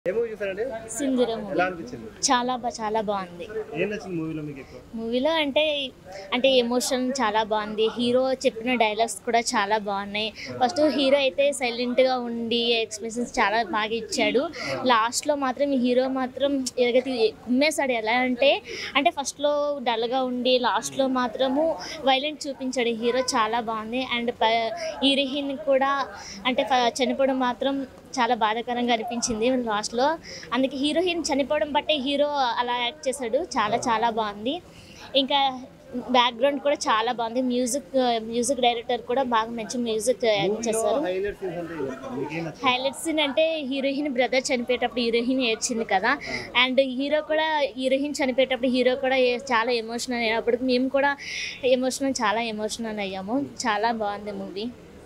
సింధూరం చాలా బాగుంది. మూవీలో అంటే ఎమోషన్ చాలా బాగుంది. హీరో చెప్పిన డైలాగ్స్ కూడా చాలా బాగున్నాయి. ఫస్ట్ హీరో అయితే సైలెంట్గా ఉండి ఎక్స్ప్రెషన్స్ చాలా బాగా ఇచ్చాడు. లాస్ట్లో మాత్రం హీరో మాత్రం ఎరగతి కుమ్మేశాడు. ఎలా అంటే ఫస్ట్లో డల్గా ఉండి లాస్ట్లో మాత్రము వైలెంట్ చూపించాడు హీరో. చాలా బాగుంది. అండ్ హీరోయిన్ కూడా అంటే చనిపోవడం మాత్రం చాలా బాధాకరంగా అనిపించింది లాస్ట్లో. అందుకే హీరోయిన్ చనిపోవడం బట్టే హీరో అలా యాక్ట్ చేశాడు. చాలా బాగుంది. ఇంకా బ్యాక్గ్రౌండ్ కూడా చాలా బాగుంది. మ్యూజిక్ డైరెక్టర్ కూడా బాగా మంచి మ్యూజిక్ యాక్ట్ చేశారు. హైలైట్స్ అంటే హీరోయిన్ బ్రదర్ చనిపోయేటప్పుడు హీరోయిన్ ఏడ్చింది కదా. అండ్ హీరోయిన్ చనిపోయేటప్పుడు హీరో కూడా చాలా ఎమోషనల్ అయినప్పటికి మేము కూడా చాలా ఎమోషనల్ అయ్యాము. చాలా బాగుంది మూవీ.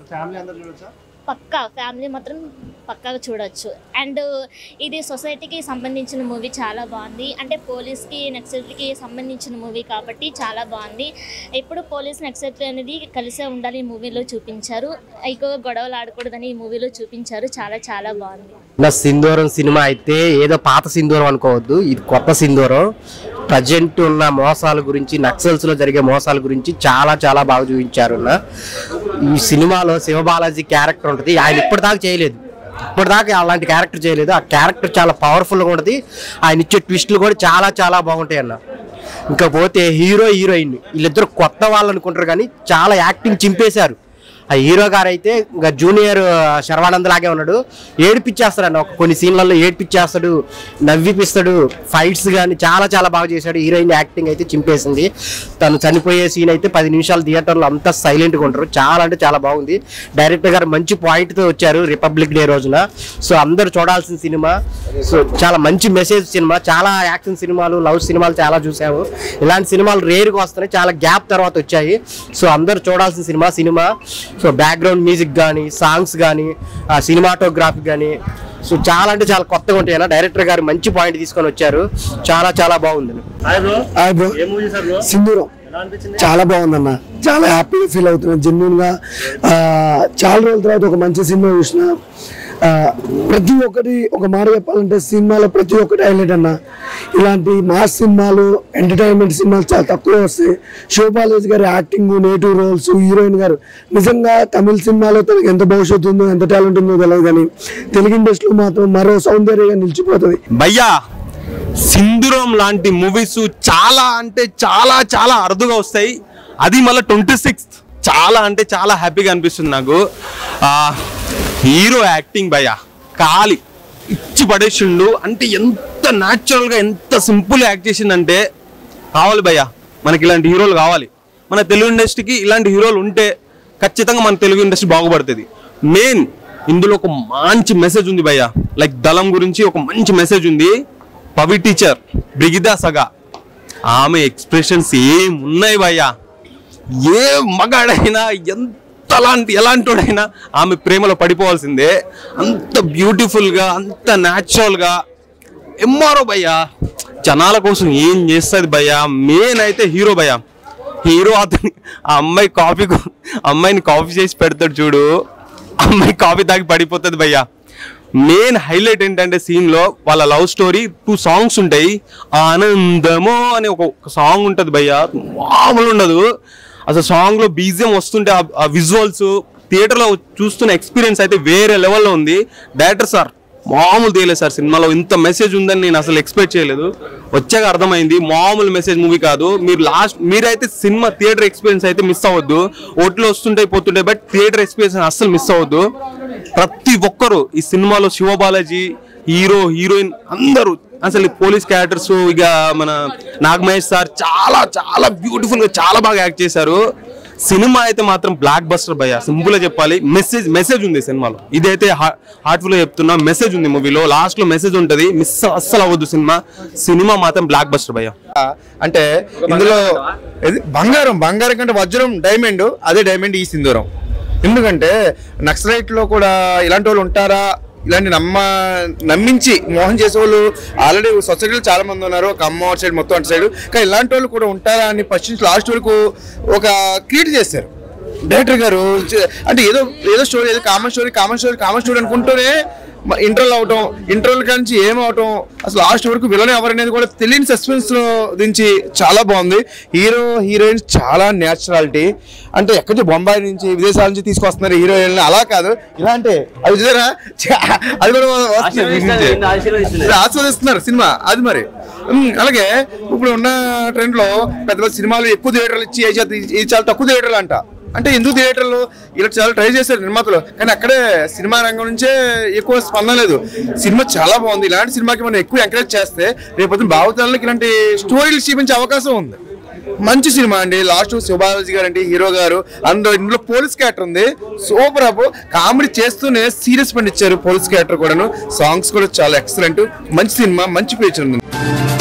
ఫ్యామిలీ మాత్రం పక్కాగా చూడొచ్చు. అండ్ ఇది సొసైటీకి సంబంధించిన మూవీ. చాలా బాగుంది. అంటే పోలీస్కి నక్సల్కి సంబంధించిన మూవీ కాబట్టి చాలా బాగుంది. ఇప్పుడు పోలీస్ నక్సల్ అనేది కలిసే ఉండాలి ఈ మూవీలో చూపించారు. ఎక్కువగా గొడవలు ఆడకూడదని ఈ మూవీలో చూపించారు. చాలా బాగుంది. నా సింధూరం సినిమా అయితే ఏదో పాత సింధూరం అనుకోవద్దు, ఇది కొత్త సింధూరం. ప్రజెంట్ ఉన్న మోసాల గురించి, నక్సల్స్లో జరిగే మోసాల గురించి చాలా బాగా చూపించారు. ఈ సినిమాలో శివబాలాజీ క్యారెక్టర్ ఉంటుంది. ఆయన ఇప్పటిదాకా అలాంటి క్యారెక్టర్ చేయలేదు. ఆ క్యారెక్టర్ చాలా పవర్ఫుల్గా ఉంటుంది. ఆయన ఇచ్చే ట్విస్టులు కూడా చాలా బాగుంటాయి అన్న. ఇంకా పోతే హీరోయిన్ వీళ్ళిద్దరు కొత్త వాళ్ళు అనుకుంటారు కానీ చాలా యాక్టింగ్ చింపేశారు. ఆ హీరో గారు అయితే ఇంకా జూనియర్ శర్వానంద్ లాగే ఉన్నాడు. ఏడిపించేస్తాడు అన్న. కొన్ని సీన్లలో ఏడిపించేస్తాడు, నవ్విపిస్తాడు. ఫైట్స్ కానీ చాలా బాగా చేశాడు. హీరోయిన్ యాక్టింగ్ అయితే చింపేసింది. తను చనిపోయే సీన్ అయితే 10 నిమిషాలు థియేటర్లో అంతా సైలెంట్గా ఉంటారు. చాలా బాగుంది. డైరెక్టర్ గారు మంచి పాయింట్తో వచ్చారు రిపబ్లిక్ డే రోజున. సో అందరూ చూడాల్సిన సినిమా. సో చాలా మంచి మెసేజ్ సినిమా. చాలా యాక్షన్ సినిమాలు, లవ్ సినిమాలు చాలా చూసాము. ఇలాంటి సినిమాలు రేరుగా వస్తున్నాయి. చాలా గ్యాప్ తర్వాత వచ్చాయి. సో అందరూ చూడాల్సిన సినిమా. సో బ్యాక్గ్రౌండ్ మ్యూజిక్ కానీ, సాంగ్స్ కానీ, సినిమాటోగ్రఫీ కానీ సో చాలా కొత్తగా ఉంటాయి అన్న. డైరెక్టర్ గారు మంచి పాయింట్ తీసుకొని వచ్చారు. చాలా బాగుంది. సింధూరం చాలా బాగుందన్న. చాలా హ్యాపీగా ఫీల్ అవుతున్నాను. జెన్యూన్ గా చాలా రోజుల తర్వాత ఒక మంచి సినిమా చూసిన. ప్రతి ఒక్కటి ఒక మాట చెప్పాలంటే సినిమాలో ప్రతి ఒక్కటి హైలైట్ అన్న. ఇలాంటి మాస్ సినిమాలు, ఎంటర్టైన్మెంట్ సినిమాలు చాలా తక్కువ వస్తాయి. శివబాలాజీ గారి యాక్టింగ్, నేటివ్ రోల్స్, హీరోయిన్ గారు నిజంగా తమిళ సినిమాలో తనకి ఎంత భవిష్యత్తు ఉందో, ఎంత టాలెంట్ ఉందో తెలియదు కానీ తెలుగు ఇండస్ట్రీలో మాత్రం మరో సౌందర్యంగా నిలిచిపోతుంది. భయ్యా సింధూరం లాంటి మూవీస్ చాలా అరుదుగా వస్తాయి. అది మళ్ళీ 26th చాలా హ్యాపీగా అనిపిస్తుంది నాకు. హీరో యాక్టింగ్ భయ్యా కాలి ఇచ్చి పడేసిండు. అంటే ఎంత న్యాచురల్గా, ఎంత సింపుల్ యాక్ట్ చేసిందంటే కావాలి భయ్యా. మనకి ఇలాంటి హీరోలు కావాలి. మన తెలుగు ఇండస్ట్రీకి ఇలాంటి హీరోలు ఉంటే ఖచ్చితంగా మన తెలుగు ఇండస్ట్రీ బాగుపడుతుంది. మెయిన్ ఇందులో ఒక మంచి మెసేజ్ ఉంది భయ్యా. లైక్ దళం గురించి ఒక మంచి మెసేజ్ ఉంది. పవి టీచర్ బ్రిగిదా సగా ఆమె ఎక్స్ప్రెషన్స్ ఏమున్నాయి భయ్యా. ఏ మగాడైనా ఎలాంటివాడైనా ఆమె ప్రేమలో పడిపోవాల్సిందే. అంత బ్యూటిఫుల్గా, అంత న్యాచురల్గా. ఎంఆర్ఓ భయ్యా జనాల కోసం ఏం చేస్తుంది భయ్యా. మెయిన్ అయితే హీరో భయ్యా. హీరో అతని అమ్మాయిని కాఫీ చేసి పెడతాడు చూడు. అమ్మాయి కాఫీ తాగి పడిపోతుంది భయ్యా. మెయిన్ హైలైట్ ఏంటంటే సీన్లో వాళ్ళ లవ్ స్టోరీ 2 సాంగ్స్ ఉంటాయి. ఆనందమో అనే ఒక సాంగ్ ఉంటుంది భయ్యా. మామూలు ఉండదు అసలు. సాంగ్లో బీజిఎం వస్తుంటే ఆ విజువల్స్ థియేటర్లో చూస్తున్న ఎక్స్పీరియన్స్ అయితే వేరే లెవెల్లో ఉంది. డైరెక్టర్ సార్ మామూలు తీయలేదు సార్. సినిమాలో ఇంత మెసేజ్ ఉందని నేను అసలు ఎక్స్పెక్ట్ చేయలేదు. వచ్చాక అర్థమైంది మామూలు మెసేజ్ మూవీ కాదు. మీరైతే సినిమా థియేటర్ ఎక్స్పీరియన్స్ అయితే మిస్ అవ్వద్దు. ఓట్లో వస్తుంటాయి పోతుంటాయి, బట్ థియేటర్ ఎక్స్పీరియన్స్ అస్సలు మిస్ అవ్వద్దు. ప్రతి ఒక్కరు ఈ సినిమాలో శివబాలాజీ, హీరోయిన్ అందరూ అసలు పోలీస్ క్యారెక్టర్స్, ఇక మన నాగమహేష్ సార్ చాలా బ్యూటిఫుల్గా చాలా బాగా యాక్ట్ చేశారు. సినిమా అయితే మాత్రం బ్లాక్ బస్టర్ భయ్యా. సింపుల్గా చెప్పాలి, మెసేజ్ ఉంది సినిమాలో. ఇదైతే హార్ట్ఫుల్గా చెప్తున్నా. మెసేజ్ ఉంది మూవీలో. లాస్ట్లో మెసేజ్ ఉంటుంది. అస్సలు అవ్వద్దు. సినిమా మాత్రం బ్లాక్ బస్టర్ భయ్యా. అంటే ఇందులో బంగారం కంటే వజ్రం డైమండ్, అదే డైమండ్ ఈ సింధూరం. ఎందుకంటే నక్సలైట్లో కూడా ఇలాంటి వాళ్ళు ఉంటారా, ఇలాంటి నమ్మించి మోహన్ చేసే వాళ్ళు ఆల్రెడీ సొసైటీలో చాలా మంది ఉన్నారు. ఒక అమ్మ సైడ్ మొత్తం అటు సైడ్. కానీ ఇలాంటి వాళ్ళు కూడా ఉంటారా అని ఫస్ట్ నుంచి లాస్ట్ వరకు ఒక క్రియేట్ చేశారు డైరెక్టర్ గారు. అంటే ఏదో స్టోరీ, ఏదో కామన్ స్టోరీ అనుకుంటూనే ఇంటర్వల్ అవటం, ఇంటర్వల్ కాంచి ఏమవటం, అసలు లాస్ట్ వరకు విలన్ ఎవరనేది కూడా తెలియని సస్పెన్స్ దించి చాలా బాగుంది. హీరో హీరోయిన్స్ చాలా న్యాచురాలిటీ, అంటే ఎక్కడి బొంబాయి నుంచి విదేశాల నుంచి తీసుకొస్తున్నారు హీరోయిన్, అలా కాదు ఇలా అంటే అది చూసారా, అది కూడా ఆస్వాదిస్తున్నారు సినిమా అది. మరి అలాగే ఇప్పుడు ఉన్న ట్రెండ్ లో పెద్ద పెద్ద సినిమాలు ఎక్కువ థియేటర్లు ఇచ్చి ఇది చాలా తక్కువ థియేటర్లు అంటే ఎందుకు థియేటర్లు ఇలా చాలా ట్రై చేశారు నిర్మాతలు, కానీ అక్కడే సినిమా రంగం నుంచే ఎక్కువ స్పందన లేదు. సినిమా చాలా బాగుంది. ఇలాంటి సినిమాకి మనం ఎక్కువ ఎంకరేజ్ చేస్తే రేపు భావితరాలకు ఇలాంటి స్టోరీలు చూపించే అవకాశం ఉంది. మంచి సినిమా అండి. లాస్ట్ శివబాలాజీ గారు అంటే హీరో గారు, ఇందులో పోలీస్ క్యారెక్టర్ ఉంది, సూపర్ అప్ కామెడీ చేస్తూనే సీరియస్ పండించారు పోలీస్ క్యారెక్టర్ కూడాను. సాంగ్స్ కూడా చాలా ఎక్సలెంట్. మంచి సినిమా, మంచి ఫీచర్ ఉంది.